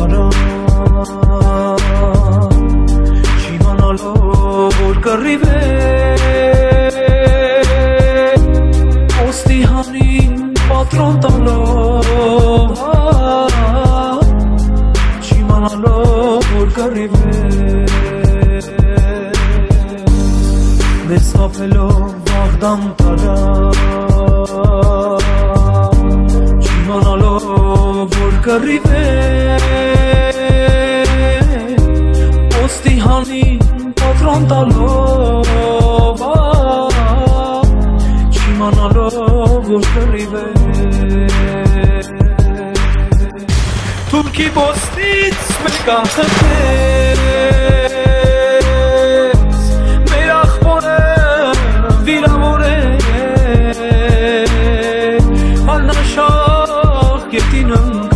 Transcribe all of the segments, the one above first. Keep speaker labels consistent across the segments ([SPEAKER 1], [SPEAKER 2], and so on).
[SPEAKER 1] Չի մանալով որ կռիվե Ոստի հանին պատրոն տալով Չի մանալով որ կռիվե Մեզ հապելով վաղդան տարա Չի մանալով որ կռիվե Ոստի հանին պատրոն տալով Չի մանալով որ կռիվե Թուրքի ոստից մեկ անխտեց Մեր ախպորը վիրավորեց Աննաշախ գետին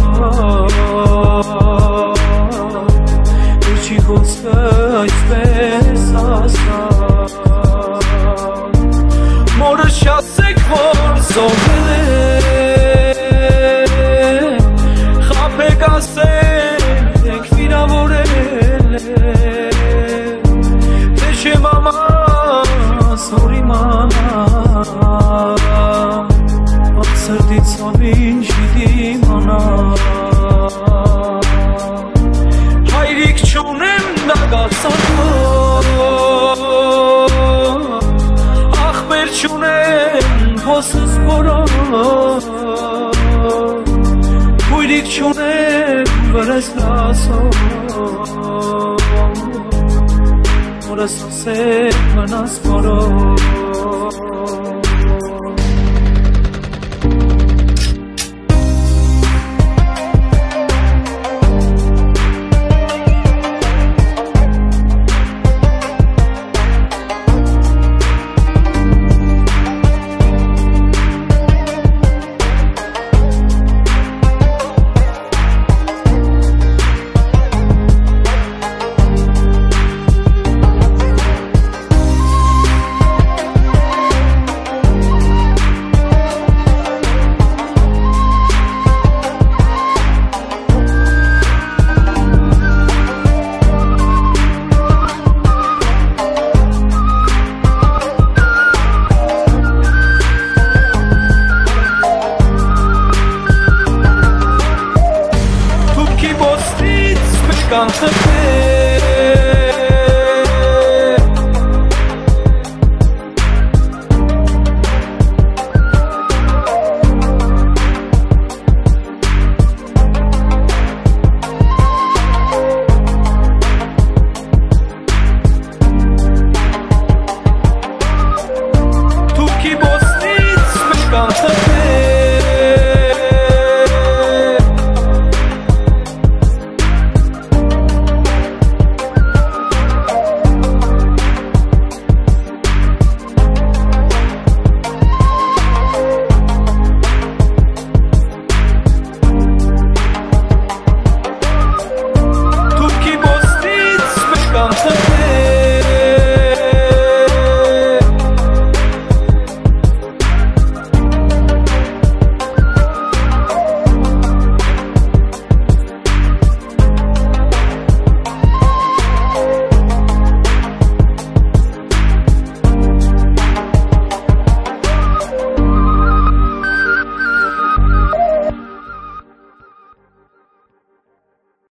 [SPEAKER 1] ընկավ Չի խոսքը այսպես ասավ Մորը շասեք որ զոհել է Խապեք ասել ենք վիրավորել է Թե շեմ ամաս որ իմանամ Ակ սրտի ցավին չի դիմանամ Հայրիկ չունեմ դագասանով Ախպեր չունեմ հոսս որով Հույրիկ չունեմ վրես լասով Որս ասեք մնաս որով Can't